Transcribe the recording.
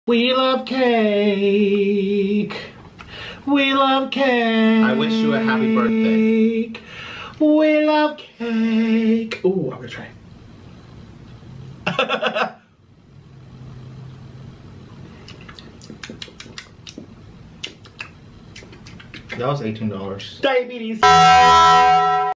We love cake. We love cake. I wish you a happy birthday. We love cake. Ooh, I'm gonna try. That was $18. Diabetes.